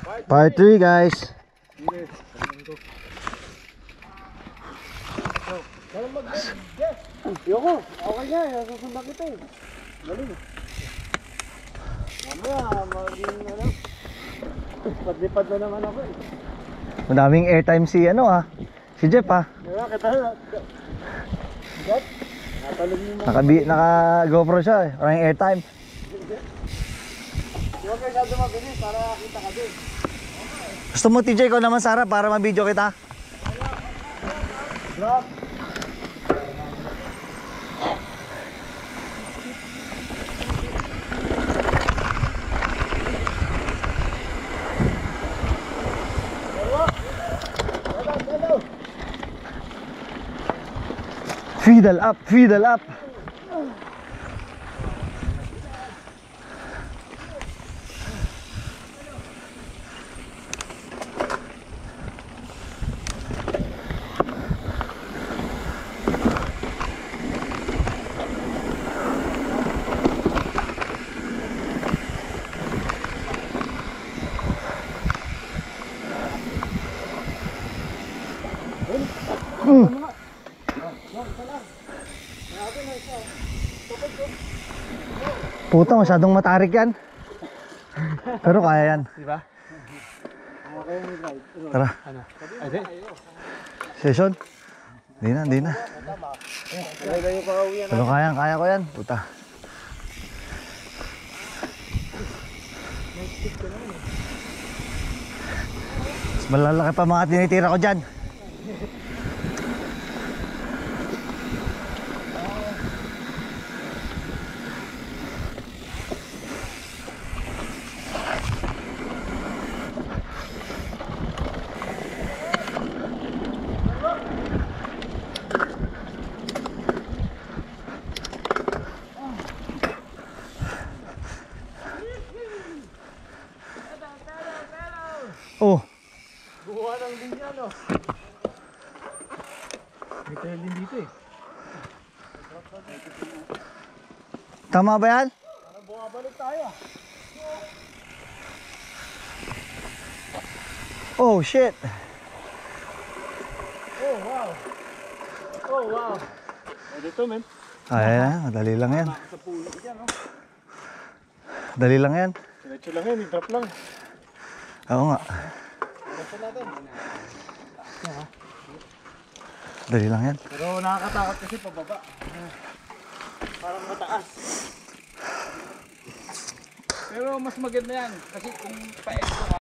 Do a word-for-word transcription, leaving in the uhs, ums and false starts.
Part three guys. Yoko, okay nga, nasusundan kita eh. Galing. Mamaya, maging ano, padlipad na naman ako eh. Madaming airtime si ano ah, si Jeff ah. Diba, kita na. Jeff, natalog mo mo. Naka, naka GoPro siya eh, maraming airtime. Huwag kayo masyado mabilis para kita ka din. Gusto mo T J ko naman Sarah para ma-video kita? Drop. Fiddle up, fiddle up. Mm. Puta, masyadong matarik yan. Pero kaya yan. Diba? Tara. Session? Hindi na, hindi na. Pero kaya, kaya ko yan. Puta. Mas malalaki pa mga tinitira ko dyan. Oh. Buha ng linya, no? May tayo din dito eh. Tama ba yan? Parang bumabalik tayo ah. Oh shit. Oh wow. Oh wow. Pwede to men. Ayan, madali lang yan. Sa pulo dyan, no? Dali lang yan. Diretso lang yan, i-drop lang. Oo nga. Diretso natin. Dali lang yan. Pero nakakatakot kasi pababa. Parang mataas. Pero mas maganda yan kasi kung pa-expo